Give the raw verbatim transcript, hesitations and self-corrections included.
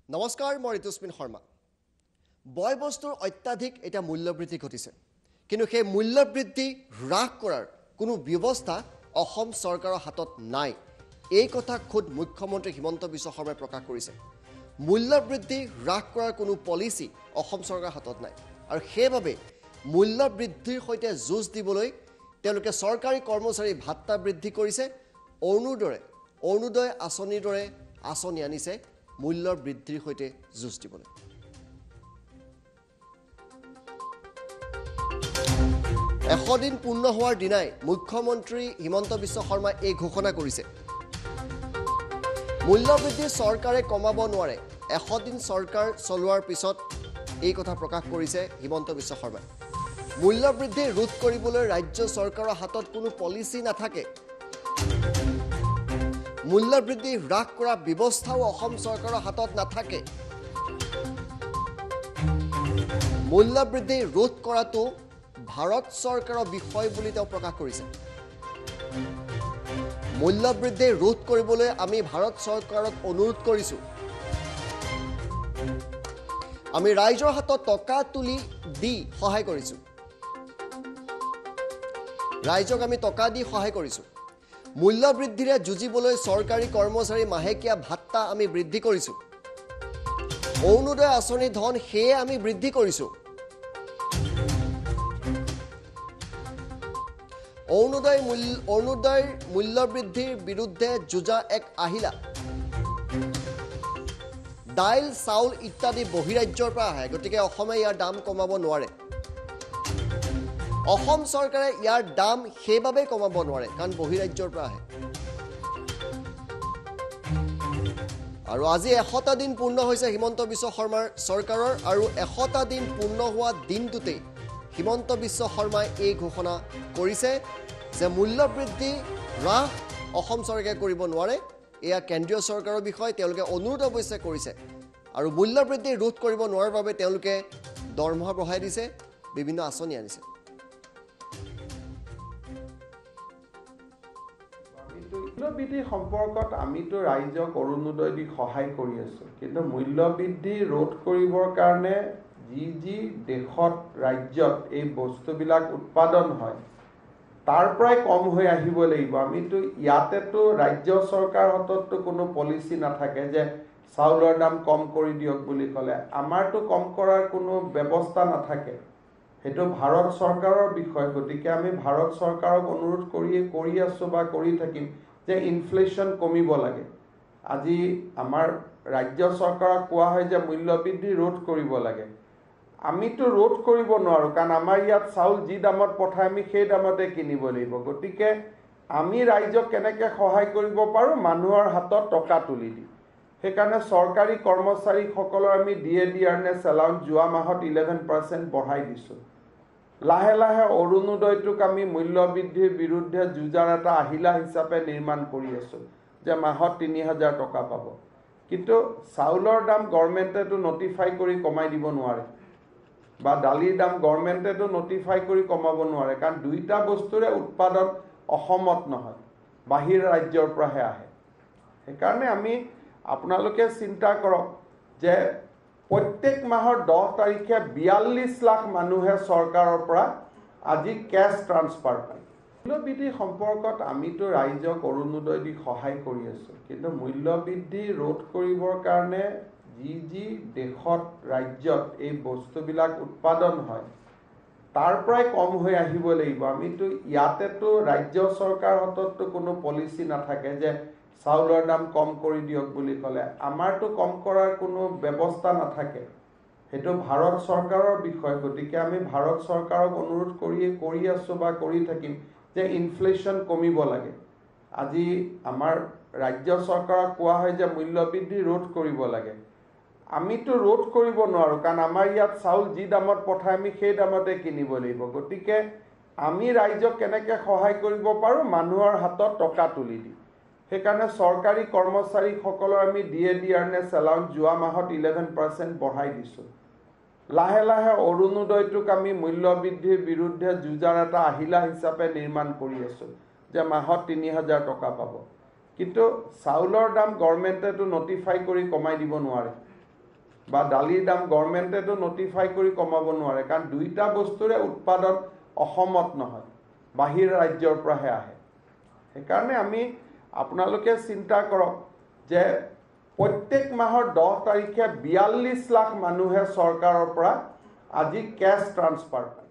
নমস্কাৰ, মই ঋতুস্মিন শৰ্মা। বয় বস্তুৰ অত্যাধিক এটা মূল্যবৃদ্ধি ঘটিছে, কিন্তু সেই মূল্যবৃদ্ধি হ্ৰাস কৰাৰ কোনো ব্যৱস্থা অসম চৰকাৰৰ হাতত নাই। এই কথা খুদ মুখ্যমন্ত্ৰী হিমন্ত বিশ্ব শৰ্মাই প্ৰকাশ কৰিছে। মূল্যবৃদ্ধি হ্ৰাস কৰাৰ কোনো পলিচি অসম চৰকাৰৰ হাতত নাই, আৰু সেইবাবে মূল্যবৃদ্ধিৰ সৈতে যুঁজ দিবলৈ তেওঁলোকে চৰকাৰী কৰ্মচাৰী ভাত্তা বৃদ্ধি কৰিছে। অৰুণোদয় অৰুণোদয় আঁচনিৰ দৰে আঁচনি আনিছে মূল্য বৃদ্ধিৰ সৈতে যুঁজ দিবলৈ। এশ দিন পূৰ্ণ হোৱাৰ দিনাই মুখ্যমন্ত্ৰী হিমন্ত বিশ্ব শৰ্মাই এই ঘোষণা কৰিছে। মূল্যবৃদ্ধি চৰকাৰে কমাব নোৱাৰে। এশ দিন চৰকাৰ চলোৱাৰ পিছত এই কথা প্ৰকাশ কৰিছে হিমন্ত বিশ্ব শৰ্মাই। মূল্যবৃদ্ধি ৰোধ কৰিবলৈ ৰাজ্য চৰকাৰৰ হাতত কোনো পলিচি নাথাকে। মূল্যবৃদ্ধি হ্ৰাস কৰা ব্যৱস্থাও অসম চৰকাৰৰ হাতত নাথাকে। মূল্যবৃদ্ধি ৰোধ কৰাটো ভাৰত চৰকাৰৰ বিষয় বুলি তেওঁ প্ৰকাশ কৰিছে। মূল্যবৃদ্ধি ৰোধ কৰিবলৈ আমি ভাৰত চৰকাৰক অনুৰোধ কৰিছোঁ। আমি ৰাইজৰ হাতত টকা তুলি দি সহায় কৰিছোঁ। ৰাইজক আমি টকা দি সহায় কৰিছোঁ। মূল্যবৃদ্ধিৰে যুঁজিবলৈ চৰকাৰী কৰ্মচাৰী মাহেকীয়া ভাত্তা আমি বৃদ্ধি কৰিছোঁ। অৰুণোদয় আঁচনিৰ ধন সেয়ে আমি বৃদ্ধি কৰিছোঁ। অৰুণোদয় মূল্য অৰুণোদয়ৰ মূল্যবৃদ্ধিৰ বিৰুদ্ধে যুঁজা এক আহিলা। দাইল চাউল ইত্যাদি বহিৰাজ্যৰ পৰা আহে, গতিকে অসমে ইয়াৰ দাম কমাব নোৱাৰে। অসম চৰকাৰে ইয়াৰ দাম সেইবাবে কমাব নোৱাৰে কাৰণ বহিৰাজ্যৰ পৰা আহে। আৰু আজি এশটা দিন পূৰ্ণ হৈছে হিমন্ত বিশ্ব শৰ্মাৰ চৰকাৰৰ, আৰু এশটা দিন পূৰ্ণ হোৱা দিনটোতেই হিমন্ত বিশ্ব শৰ্মাই এই ঘোষণা কৰিছে যে মূল্যবৃদ্ধি হ্ৰাস অসম চৰকাৰে কৰিব নোৱাৰে। এয়া কেন্দ্ৰীয় চৰকাৰৰ বিষয়। তেওঁলোকে অনুৰোধ অৱশ্যে কৰিছে, আৰু মূল্যবৃদ্ধি ৰোধ কৰিব নোৱাৰাৰ বাবে তেওঁলোকে দৰমহা বঢ়াই দিছে, বিভিন্ন আঁচনি আনিছে। মূল্যবৃদ্ধি সম্পৰ্কত আমিতো ৰাইজক অৰুণোদয় দি সহায় কৰি আছোঁ, কিন্তু মূল্যবৃদ্ধি ৰোধ কৰিবৰ কাৰণে যি যি দেশত ৰাজ্যত এই বস্তুবিলাক উৎপাদন হয় তাৰ পৰাই কম হৈ আহিব লাগিব। আমিতো ইয়াতেতো ৰাজ্য চৰকাৰৰ হাতততো কোনো পলিচি নাথাকে যে চাউলৰ দাম কম কৰি দিয়ক বুলি ক'লে। আমাৰতো কম কৰাৰ কোনো ব্যৱস্থা নাথাকে, সেইটো ভাৰত চৰকাৰৰ বিষয়। গতিকে আমি ভাৰত চৰকাৰক অনুৰোধ কৰিয়ে কৰি আছোঁ বা কৰি থাকিম যে ইনফ্লেশ্যন কমিব লাগে। আজি আমাৰ ৰাজ্য চৰকাৰক কোৱা হয় যে মূল্যবৃদ্ধি ৰোধ কৰিব লাগে। আমিতো ৰোধ কৰিব নোৱাৰোঁ, কাৰণ আমাৰ ইয়াত চাউল যি দামত পঠায় আমি সেই দামতে কিনিব লাগিব। গতিকে আমি ৰাইজক কেনেকৈ সহায় কৰিব পাৰোঁ? মানুহৰ হাতত টকা তুলি দি। সেইকাৰণে চৰকাৰী কৰ্মচাৰীসকলৰ আমি D A dearness allowance যোৱা মাহত ইলেভেন পাৰ্চেণ্ট বঢ়াই দিছোঁ। লাহে লাহে অৰুণোদয়টোক আমি মূল্যবৃদ্ধিৰ বিৰুদ্ধে যুঁজাৰ এটা আহিলা হিচাপে নিৰ্মাণ কৰি আছোঁ যে মাহত তিনি হাজাৰ টকা পাব। কিন্তু চাউলৰ দাম গভৰ্ণমেণ্টেতো নটিফাই কৰি কমাই দিব নোৱাৰে, বা দালিৰ দাম গভৰ্ণমেণ্টেতো নটিফাই কৰি কমাব নোৱাৰে, কাৰণ দুইটা বস্তুৰে উৎপাদন অসমত নহয়, বাহিৰ ৰাজ্যৰ পৰাহে আহে। সেইকাৰণে আমি আপোনালোকে চিন্তা কৰক যে প্ৰত্যেক মাহৰ দহ তাৰিখে বিয়াল্লিছ লাখ মানুহে চৰকাৰৰ পৰা আজি কেছ ট্ৰান্সফাৰ পায়। মূল্যবৃদ্ধি সম্পৰ্কত আমিতো ৰাইজক অৰুণোদয় দি সহায় কৰি আছোঁ, কিন্তু মূল্যবৃদ্ধি ৰোধ কৰিবৰ কাৰণে যি যি দেশত ৰাজ্যত এই বস্তুবিলাক উৎপাদন হয় তাৰ পৰাই কম হৈ আহিব লাগিব। আমিতো ইয়াতেতো ৰাজ্য চৰকাৰৰ হাতততো কোনো পলিচি নাথাকে যে চাউলৰ দাম কম কৰি দিয়ক বুলি ক'লে। আমাৰতো কম কৰাৰ কোনো ব্যৱস্থা নাথাকে, সেইটো ভাৰত চৰকাৰৰ বিষয়। গতিকে আমি ভাৰত চৰকাৰক অনুৰোধ কৰিয়ে কৰি আছোঁ বা কৰি থাকিম যে ইনফ্লেশ্যন কমিব লাগে। আজি আমাৰ ৰাজ্য চৰকাৰক কোৱা হয় যে মূল্যবৃদ্ধি ৰোধ কৰিব লাগে। আমিতো ৰোধ কৰিব নোৱাৰোঁ, কাৰণ আমাৰ ইয়াত চাউল যি দামত পঠায় আমি সেই দামতে কিনিব লাগিব। গতিকে আমি ৰাইজক কেনেকৈ সহায় কৰিব পাৰোঁ? মানুহৰ হাতত টকা তুলি দি। সেইকাৰণে চৰকাৰী কৰ্মচাৰীসকলৰ আমি D A dearness allowance যোৱা মাহত ইলেভেন পাৰ্চেণ্ট বঢ়াই দিছোঁ। লাহে লাহে অৰুণোদয়টোক আমি মূল্যবৃদ্ধিৰ বিৰুদ্ধে যুঁজাৰ এটা আহিলা হিচাপে নিৰ্মাণ কৰি আছোঁ যে মাহত তিনি হাজাৰ টকা পাব। কিন্তু চাউলৰ দাম গভৰ্ণমেণ্টেতো নটিফাই কৰি কমাই দিব নোৱাৰে, বা দালিৰ দাম গভৰ্ণমেণ্টেতো নটিফাই কৰি কমাব নোৱাৰে, কাৰণ দুইটা বস্তুৰে উৎপাদন অসমত নহয়, বাহিৰ ৰাজ্যৰ পৰাহে আহে। সেইকাৰণে আমি আপোনালোকে চিন্তা কৰক যে প্ৰত্যেক মাহৰ দহ তাৰিখে বিয়াল্লিছ লাখ মানুহে চৰকাৰৰ পৰা আজি কেছ ট্ৰান্সফাৰ